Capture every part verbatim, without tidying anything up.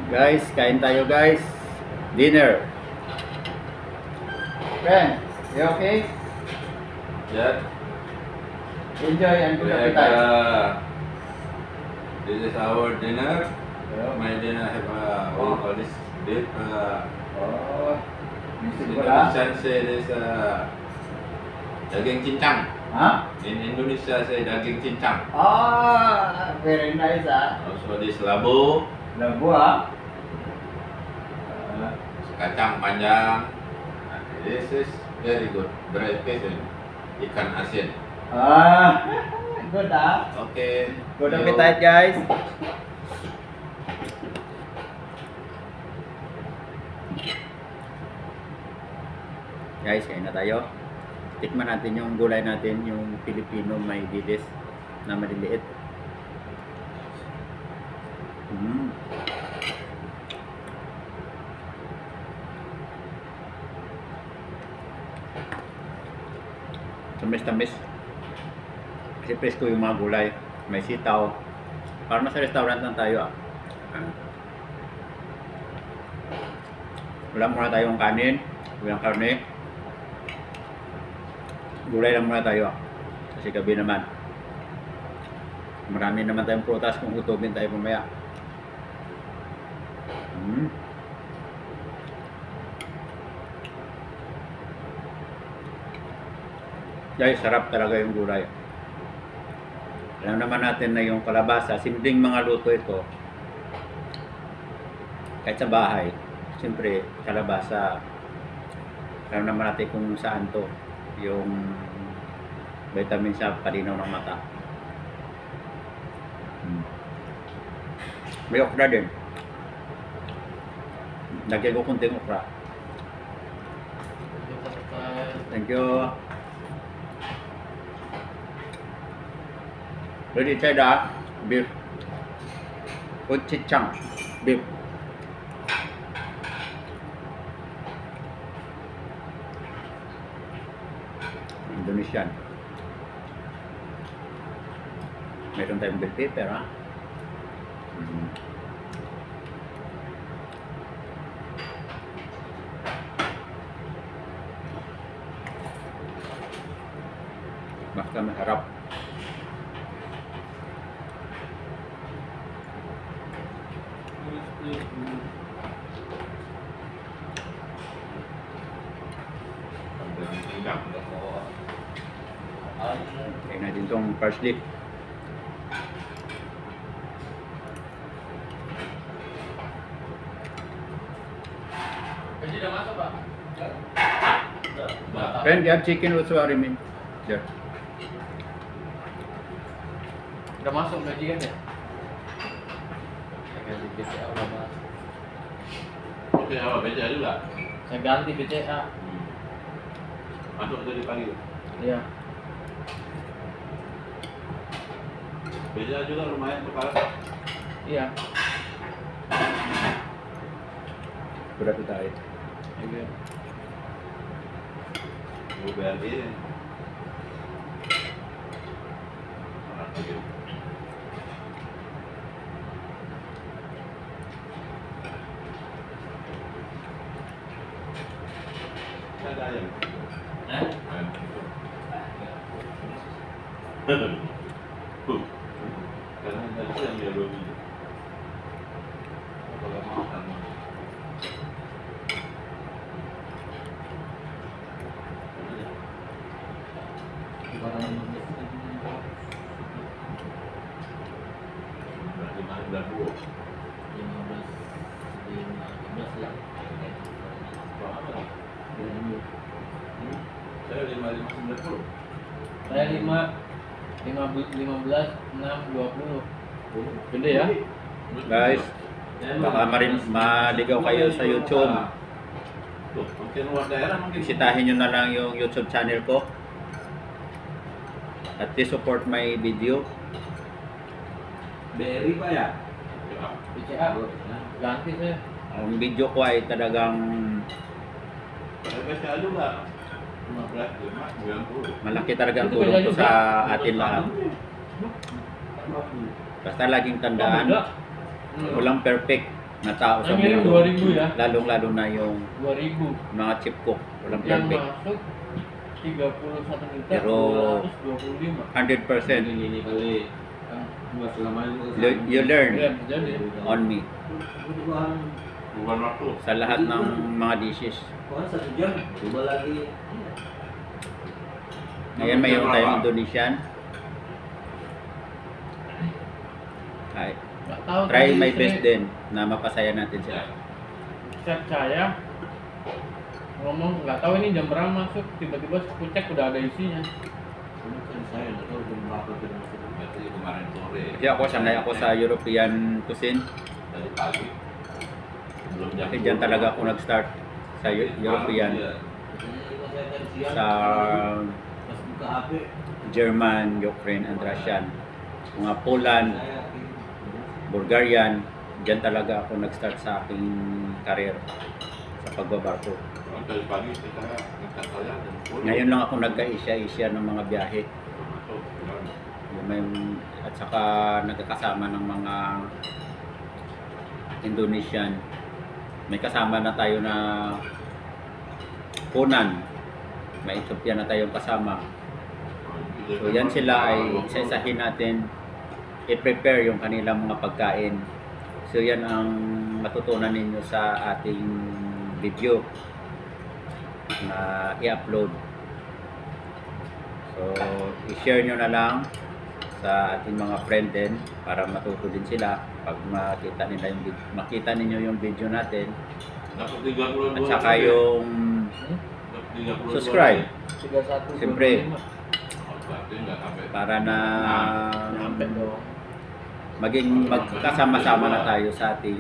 Guys, kain tayo guys. Dinner. Friend, you okay? Yeah. Enjoy and good We have, appetite. uh, this is our dinner. Yeah. My dinner have uh, what do you call this beef. Uh, Oh, in music pala. Indonesian say this uh, daging cincang. Ha? In Indonesia say daging cincang. Ah, very nice ah. Also this labu, Labu ah. uh, kacang panjang. This is very good. Dry fish and ikan asin. Ah, good ah. Okay. Good You- appetite guys. Guys, kain na tayo. Tikman natin yung gulay natin, yung Filipino may dides na maliliit. Mm. Tamis-tamis. Kasi presko yung mga gulay. May sitaw. Parang nasa restaurant lang tayo ah. Ah. Wala muna tayong kanin. Walang karne. Gulay lang muna tayo ah. Kasi gabi naman. Marami naman tayong prutas kung utubin tayo mamaya. Mm. Guys, sarap talaga yung gulay. Alam naman natin na yung kalabasa, simpleng mga luto ito. Kahit sa bahay, siyempre, kalabasa, alam naman natin kung saan to. Yung vitamin sa palinaw ng mata. Hmm. May okra din. Lagyan ko kunting okra. Thank you. Ready try the beef. Gochujang beef. Indonesian. Meron tayong bell pepper ha. Mm. Basta masarap. Daging cincang. Kain natin itong parsley. Gaji dah masuk pak? Dah. Friend, you have chicken also remain. There. Udah masuk gaji kan ya? Gaji B C A udah masuk. Oke, apa beca juga? Saya ganti B C A. Hmm. Masuk tadi pagi. Iya. Beca juga lumayan kepala. Iya. Berat itu tayo. Iya. U B R I. Orang lagi. Ada ayam. Eh? Ayam. Huh. Karena tadi saya ambil dua biji. Kalau makan. Berarti mana bulan dua? lima belas lima belas ya. Berapa? Saya lima lima sembilan puluh. Saya lima lima lima belas enam dua puluh. Gede ya? Guys, baka marin, maligaw kayo sa YouTube. Tuh, mungkin luar daerah mungkin. Bisitahin nyo na lang yung YouTube channel ko. At least support my video. Beri pak ya? B C A ganti saya. Ang video ko ay talagang Saya baca juga. lima belas, lima, sembilan puluh. malaki talagang tulong to sa atin lahat. Basta laging tandaan, Beda. walang perfect. na tao sa Ang ngayon, mundo. dua ribu ya. Lalong-lalo na yung dua ribu. mga chip cook, walang Yang perfect. masuk tiga puluh satu juta Pero- dua ratus dua puluh lima. one hundred percent Ini ini kali kan nggak selamanya mau you, you learn Ya, jadi on me Kebutuhan Bukan waktu. sa lahat ng mga dishes. Kuhan satu jam, coba lagi. Ngayon mayroon tayong Indonesian. Ay, nggak tahu. try tadi my saya- best din na mapasaya natin sila. Chef saya ngomong nggak tahu ini jam berapa masuk, tiba-tiba aku cek udah ada isinya. Ini kan saya nggak tahu jam berapa jam masuk. Berarti kemarin sore. Kasi ako sanay ako sa European cuisine. Dari pagi. Belum jam Kasi dyan sepuluh. talaga ako nag-start sa Eu- European, Iya. Ini saya kan siang. sa Pas buka H P. German, Ukraine, and Russian. Mga Poland, Saya Bulgarian, dyan talaga ako nag-start sa aking career sa pagbabarko. Kalau dari pagi kita ngangkat saya jam sepuluh. Ngayon lang ako nagka-Asia-Asia ng mga biyahe. Masuk. Yung may, at saka nagkakasama ng mga Indonesian. May kasama na tayo na Punan. May Ethiopian na tayong kasama. So yan sila ay isa-isahin natin i-prepare yung kanilang mga pagkain. So yan ang matutunan ninyo sa ating video na i-upload. So i-share nyo na lang sa ating mga friend din para matuto din sila pag makita nila yung vid- makita ninyo yung video natin Dapat tiga puluh dua. at saka yung Dapat tiga puluh dua. subscribe tiga satu Siyempre. Oh, berarti nggak sampai. para na nyampe dong. maging magkasama-sama na tayo sa ating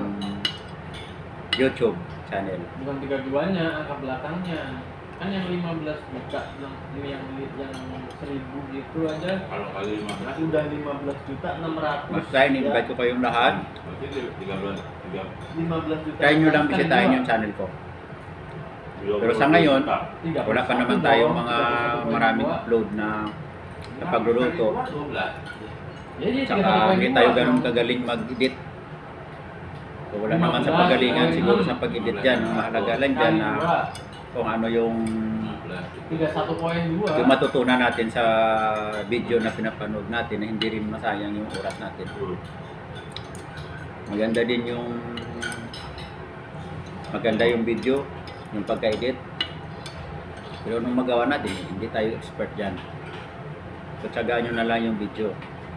YouTube channel. Bukan tiga duanya, angka belakangnya kan yang lima belas juta, yang yang yang seribu gitu aja Kalau kali lima belas. udah lima belas juta enam ratus. Basta in-invite ko kayong lahat. Berarti tiga belas. Tiga. lima belas juta. Try nyo lang Kan bisitahin dua. yung channel ko. dua Pero puluh sa ngayon, juta. tiga puluh wala pa satu naman dong, tayong mga tiga puluh satu koma maraming dua. upload na sa pagluluto. dua belas. Jadi tiga Tsaka koma hindi dua. tayo ganun kagaling mag-edit. So, wala naman sa pagalingan siguro sa pag-edit dyan. Ang mahalaga lang dyan na kung ano yung lima belas. tiga satu koma dua. yung matutunan natin sa video na pinapanood natin na hindi rin masayang yung oras natin. Maganda din yung maganda yung video, yung pagka-edit. Pero nung magawa natin, hindi tayo expert dyan. So, tsagaan nyo na lang yung video.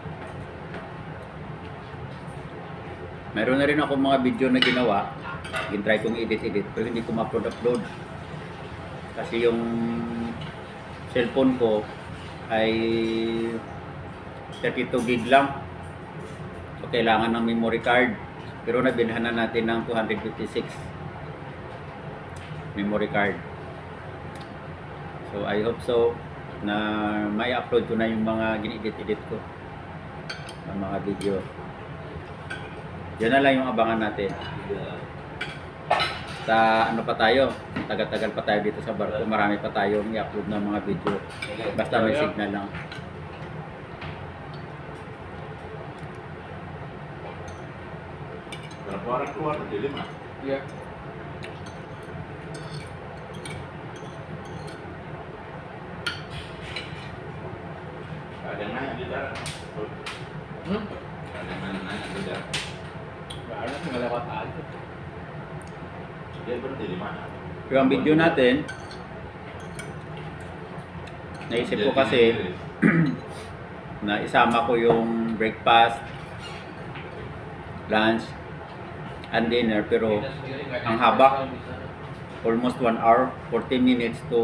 Meron na rin ako mga video na ginawa. Gintry kong edit-edit, pero hindi ko ma-upload-upload. Kasi yung cellphone ko ay thirty-two gig lang. So, kailangan ng memory card. Pero nabilhan na natin ng two fifty-six memory card. So, I hope so na may upload ko na yung mga gin-edit-edit ko ng mga video. Yan na lang yung abangan natin. Sa ano pa tayo, tagal-tagal pa tayo dito sa barko, marami pa tayong i-upload ng mga video. Basta may signal lang. Berapa orang keluar? Jadi lima. Iya. Ada yang nanya di dalam. Hmm? Ada yang nanya di dalam. Nggak ada, tinggal lewat aja. Dia berhenti di mana? Yung video natin, naisip ko kasi na isama ko yung breakfast, lunch, and dinner, pero Kita sendiri nggak ada ang haba. spesial di sana. almost one hour, forty minutes to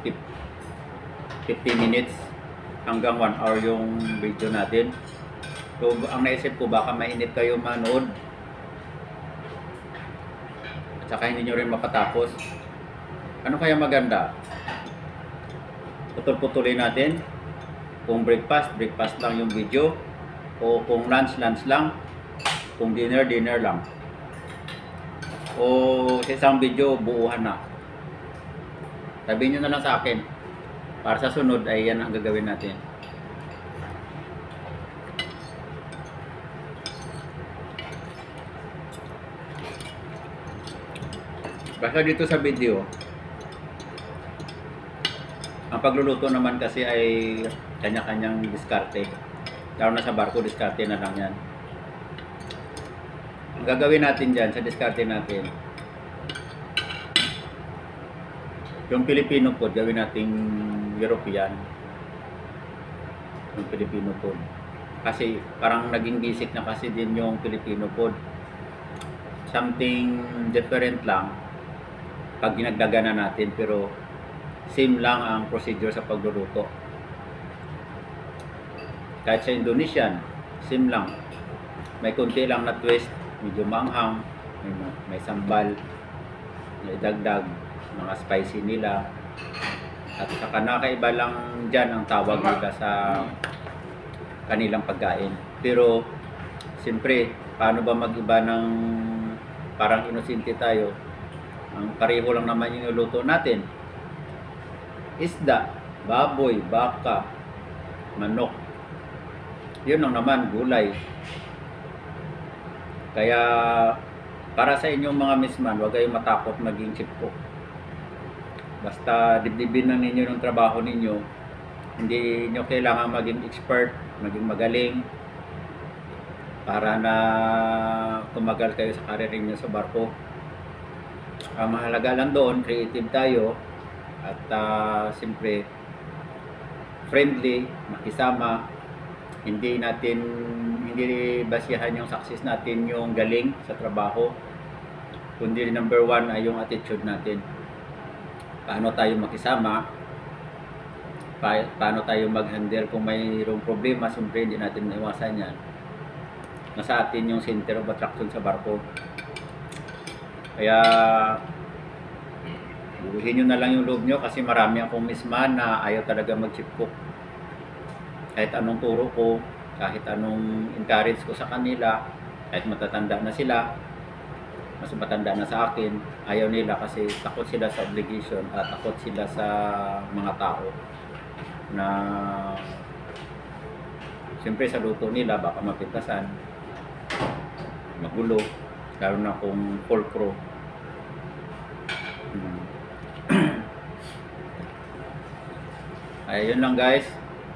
fifty minutes hanggang one hour yung video natin. So, ang naisip ko, baka mainit kayo manood. At saka hindi nyo rin mapatapos. Ano kaya maganda? Putol-putulin natin. Kung breakfast, breakfast lang yung video. O kung lunch, lunch lang. Kung dinner, dinner lang. O sa isang video, buuhan na. Sabihin nyo na lang sa akin. Para sa sunod ay yan ang gagawin natin. Basta dito sa video, ang pagluluto naman kasi ay kanya-kanyang diskarte. Lalo na sa barko, diskarte na lang yan. Ang gagawin natin dyan, sa diskarte natin, yung Filipino food, gawin nating European. Yung Filipino food. Kasi parang naging basic na kasi din yung Filipino food. Something different lang pag ginagdagan na natin, pero same lang ang procedure sa pagluluto. Kahit sa Indonesian, same lang. May konti lang na twist, medyo manghang, may, may sambal, may dagdag, mga spicy nila. At saka nakaiba lang dyan ang tawag nila sa kanilang pagkain. Pero, siyempre, paano ba mag-iba ng parang inosente tayo? Ang pareho lang naman yung niluto natin. Isda, baboy, baka, manok. Yun lang naman, gulay. Kaya, para sa inyong mga misman, huwag kayong matakot maging chef cook. Basta dibdibin lang ninyo ng trabaho ninyo. Hindi nyo kailangan maging expert, maging magaling, para na tumagal kayo sa karir niyo sa barko. Ang mahalaga lang doon, creative tayo, at uh, siyempre friendly, makisama. Hindi natin, hindi basihan yung success natin yung galing sa trabaho, kundi number one ay yung attitude natin. Paano tayo makisama, pa paano tayo mag-handle kung mayroong problema. Siyempre hindi natin maiwasan yan. Nasa atin yung center of attraction sa barko. Kaya buuhin nyo na lang yung loob nyo, kasi marami akong misman na ayaw talaga mag-chef cook. Kahit anong turo ko, kahit anong encourage ko sa kanila, kahit matatanda na sila, mas matanda na sa akin, ayaw nila kasi takot sila sa obligation at takot sila sa mga tao na siyempre sa luto nila baka mapintasan, magulo, lalo na kung full crew. Hmm. Ay, yun lang guys.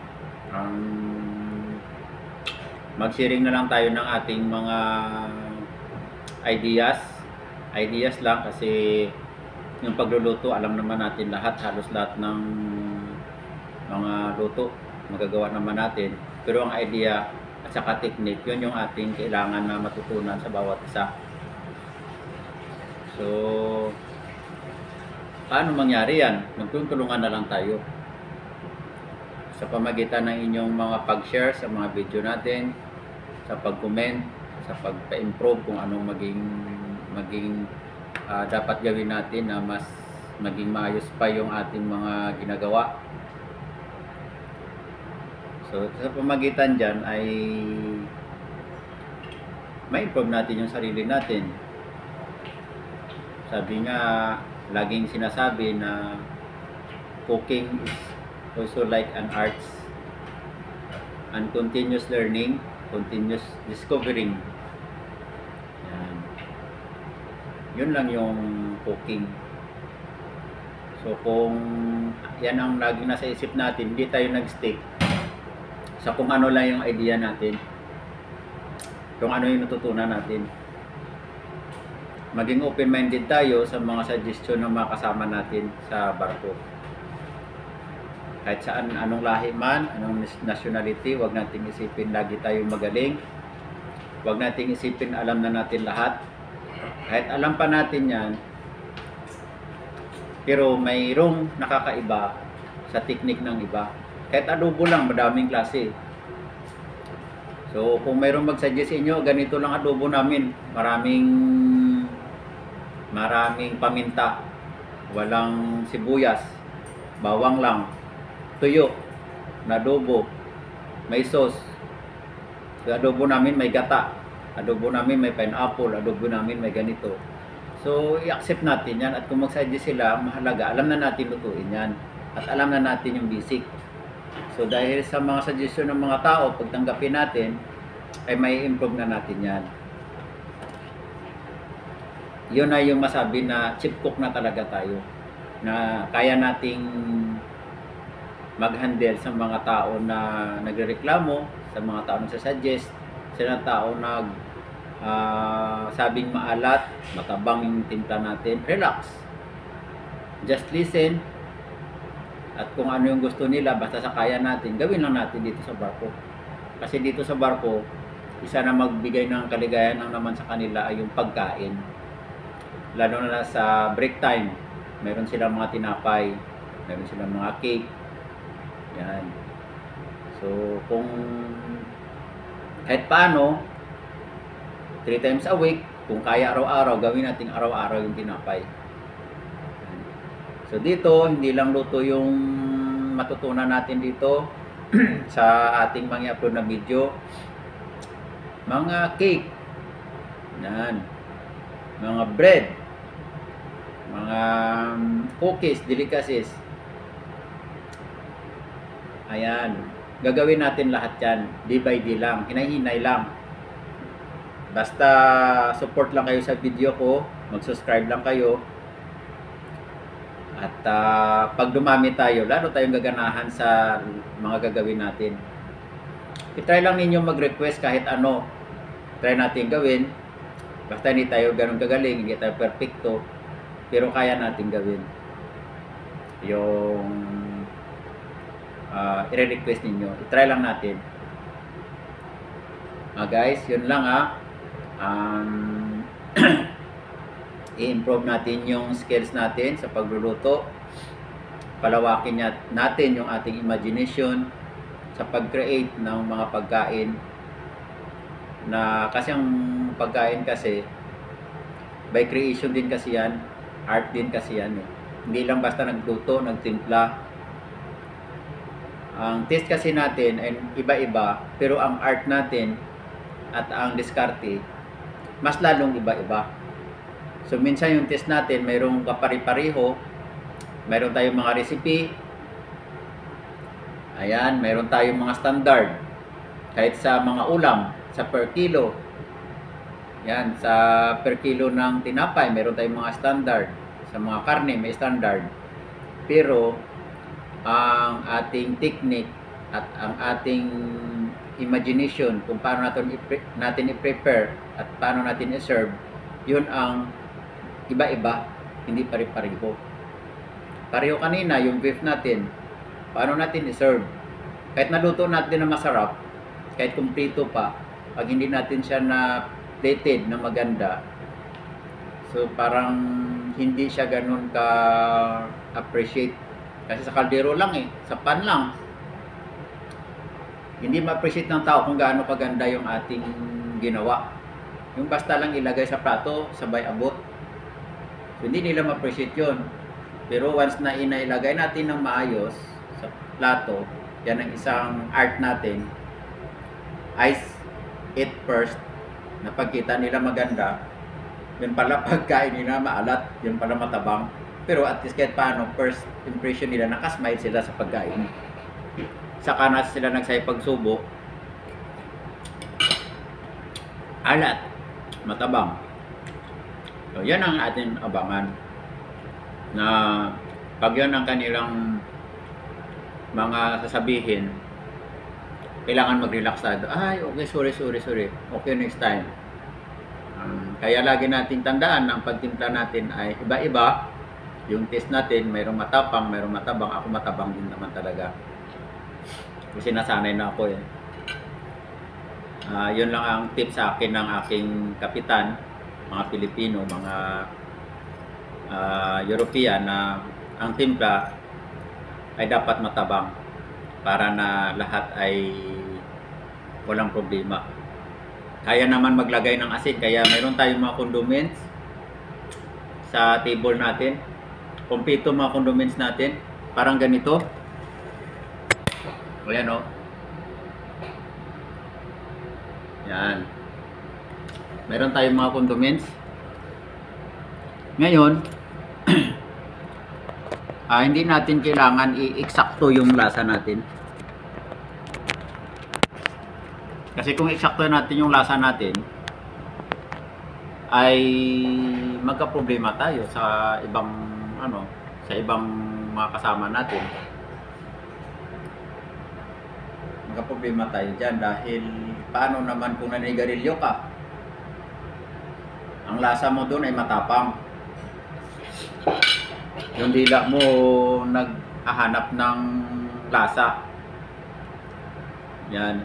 Um, mag-sharing na lang tayo ng ating mga ideas. Ideas lang kasi yung pagluluto, alam naman natin lahat, halos lahat ng mga luto magagawa naman natin. Pero ang idea at saka technique, yun yung ating kailangan na matutunan sa bawat isa. So, paano mangyari yan? Magtutulungan na lang tayo sa pamagitan ng inyong mga pag-share sa mga video natin, sa pag-comment, sa pagpa-improve kung anong maging maging uh, dapat gawin natin na mas maging maayos pa yung ating mga ginagawa. So, sa pamagitan dyan ay ma-improve natin yung sarili natin. Sabi nga, laging sinasabi na cooking is also like an arts, and continuous learning, continuous discovering. Yan. Yun lang yung cooking. So kung yan ang laging nasa isip natin, hindi tayo nag-stick sa kung ano lang yung idea natin, kung ano yung natutunan natin. Maging open-minded tayo sa mga suggestion ng mga kasama natin sa barko. Kahit saan, anong lahi man, anong nationality, wag nating isipin lagi tayong magaling. Wag nating isipin alam na natin lahat. Kahit alam pa natin yan, pero mayroong nakakaiba sa technique ng iba. Kahit adobo lang, madaming klase. So, kung mayroong mag-suggest sa inyo, ganito lang adobo namin. Maraming, maraming paminta. Walang sibuyas. Bawang lang. Tuyo na adobo, may sauce. Sa adobo namin may gata, adobo namin may pineapple, adobo namin may ganito. So i-accept natin yan, at kung mag-suggest sila, mahalaga alam na natin lutuin yan at alam na natin yung basic. So dahil sa mga suggestion ng mga tao, pagtanggapin natin ay may improve na natin yan. yun na yung masabi na chip cook na talaga tayo. Na kaya nating mag-handle sa mga tao na nagrereklamo, sa mga tao na suggest, sa mga tao nag uh, sabing maalat, matabang yung timpla natin. Relax. Just listen. At kung ano yung gusto nila, basta sa kaya natin, gawin lang natin dito sa barko. Kasi dito sa barko, isa na magbigay ng kaligayahan lang naman sa kanila ay yung pagkain. Lalo na sa break time, meron silang mga tinapay, meron silang mga cake. Yan. So, kung kahit paano, three times a week, kung kaya araw-araw, gawin natin araw-araw yung tinapay. So dito, hindi lang luto yung matutunan natin dito sa ating mga upload na video. Mga cake, yan, mga bread, mga cookies, delicacies. Ayan, gagawin natin lahat yan, day by day lang, hinay-hinay lang. Basta support lang kayo sa video ko, mag-subscribe lang kayo. At uh, pag dumami tayo, lalo tayong gaganahan sa mga gagawin natin. I-try lang ninyo mag-request kahit ano. Try natin gawin. Basta hindi tayo ganun kagaling, hindi tayo perfecto. Pero kaya natin gawin. Yung uh, i-request ninyo. I-try lang natin. Uh, guys, yun lang ha. Um, i-improve natin yung skills natin sa pagluluto. Palawakin natin yung ating imagination sa pag-create ng mga pagkain. Na kasi ang pagkain kasi by creation din kasi yan, art din kasi yan eh. Hindi lang basta nagluto, nagtimpla. Ang taste kasi natin ay iba-iba, pero ang art natin at ang diskarte mas lalong iba-iba. So minsan yung test natin, mayroong kapari-pareho, mayroon tayong mga recipe, ayan, mayroon tayong mga standard, kahit sa mga ulam, sa per kilo, yan, sa per kilo ng tinapay, mayroon tayong mga standard, sa mga karne, may standard, pero ang ating technique at ang ating imagination kung paano natin natin i-prepare at paano natin i-serve, yun ang iba-iba, hindi pare-pareho. Pareho kanina yung beef natin, paano natin i-serve? Kahit naluto natin na masarap, kahit kumpleto pa, pag hindi natin siya na plated na maganda, so parang hindi siya ganun ka appreciate. Kasi sa kaldero lang eh, sa pan lang. Hindi ma-appreciate ng tao kung gaano kaganda yung ating ginawa. Yung basta lang ilagay sa plato, sabay abot. So, hindi nila ma-appreciate yun. Pero once na inailagay natin ng maayos sa plato, yan ang isang art natin. Eyes it first, na pagkita nila maganda, yun pala pagkain nila maalat, yun pala matabang. Pero at least kahit paano, first impression nila, nakasmile sila sa pagkain. Saka na sila nagsay pagsubo, alat, matabang. So, yan ang ating abangan. Na pag yan ang kanilang mga sasabihin, kailangan mag-relaxado. Ay, okay, sorry, sorry, sorry. Okay, next time. Um, kaya lagi natin tandaan na ang pagtimpla natin ay iba-iba. Yung taste natin, mayroong matapang, mayroong matabang. Ako matabang din naman talaga. Kasi nasanay na ako eh. Uh, yun lang ang tip sa akin ng aking kapitan, mga Pilipino, mga uh, European, na ang timpla ay dapat matabang para na lahat ay walang problema. Kaya naman maglagay ng asin, kaya mayroon tayong mga condiments sa table natin. Kumpleto mga condiments natin, parang ganito. Ayan o. Yan. Meron tayong mga condiments. Ngayon, ah, hindi natin kailangan i-eksakto yung lasa natin. Kasi kung eksakto natin yung lasa natin, ay magka-problema tayo sa ibang ano, sa ibang mga kasama natin. Magka-problema tayo diyan dahil paano naman kung naninigarilyo ka? Ang lasa mo doon ay matapang. Yung dila mo naghahanap ng lasa. Yan.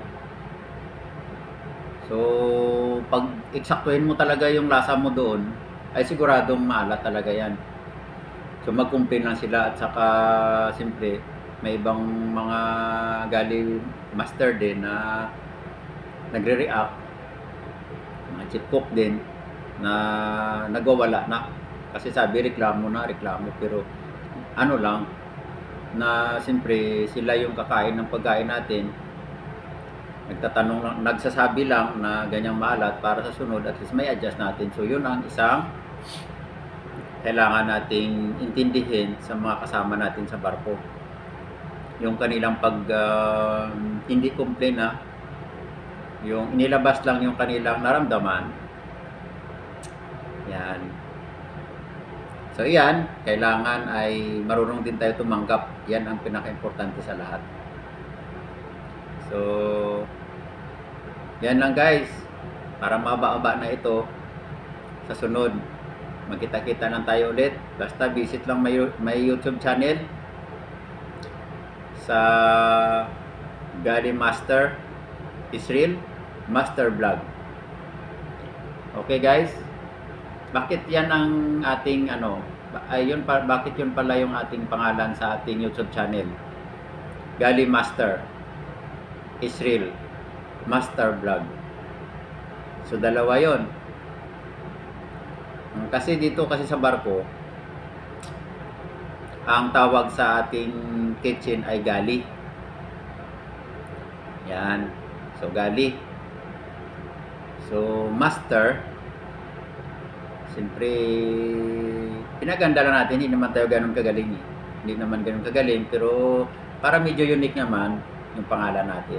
So, pag eksaktuhin mo talaga yung lasa mo doon, ay siguradong maalat talaga yan. So, mag-complain lang sila at saka, siyempre, may ibang mga gali master din na nagre-react, mga chip cook din, na nagwawala na. Kasi sabi, reklamo na, reklamo. Pero, ano lang, na siyempre, sila yung kakain ng pagkain natin, nagtatanong lang, nagsasabi lang na ganyang maalat para sa sunod at least may adjust natin. So yun ang isang kailangan nating intindihin sa mga kasama natin sa barko. Yung kanilang pag uh, hindi complain na, yung inilabas lang yung kanilang naramdaman. Yan. So yan, kailangan ay marunong din tayo tumanggap. Yan ang pinaka-importante sa lahat. So, yan lang guys. Para maba-aba na ito sa sunod. Magkita-kita lang tayo ulit. Basta visit lang may, may YouTube channel sa Gali Master Israel Master Vlog. Okay guys? Bakit yan ang ating ano? Ayun pa, bakit yun pala yung ating pangalan sa ating YouTube channel? Gali Master Israel Master Vlog. So dalawa yon. Kasi dito kasi sa barko, ang tawag sa ating kitchen ay gali. Yan. So gali. So master, siyempre pinaganda lang natin, hindi naman tayo ganun kagaling eh. Hindi naman ganun kagaling, pero para medyo unique naman yung pangalan natin.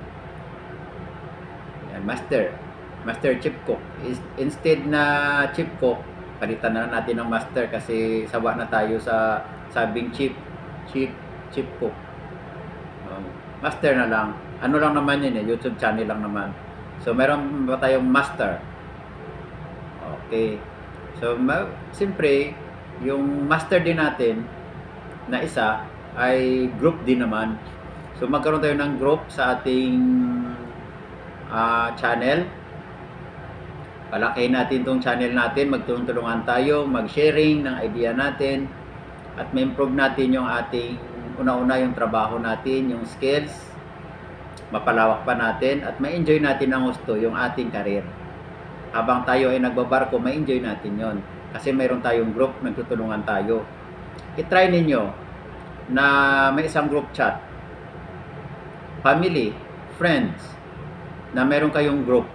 Yan, master. Master Chip Cook. Is, instead na Chip Cook, palitan na natin ng master kasi sawa na tayo sa sabing chip. Chip, Chip Cook. Um, master na lang. Ano lang naman yun eh, YouTube channel lang naman. So, meron ba tayong master? Okay. So, ma- siyempre, yung master din natin na isa ay group din naman. So magkaroon tayo ng group sa ating uh, channel. Palakihin natin tong channel natin, magtulungan tayo, mag-sharing ng idea natin at ma-improve natin yung ating una-una yung trabaho natin, yung skills, mapalawak pa natin at ma-enjoy natin ng gusto yung ating career. Habang tayo ay nagbabarko, ma-enjoy natin yon kasi mayroon tayong group, nagtutulungan tayo. I-try ninyo na may isang group chat, family, friends, na meron kayong group.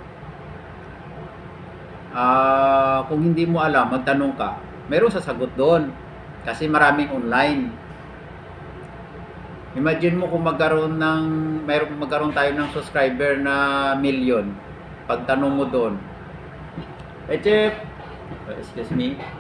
Uh, kung hindi mo alam, magtanong ka, mayroong sasagot doon kasi maraming online. Imagine mo kung magkaroon ng mayroong magkaroon tayo ng subscriber na million. Pagtanong mo doon, hey Chip, excuse me,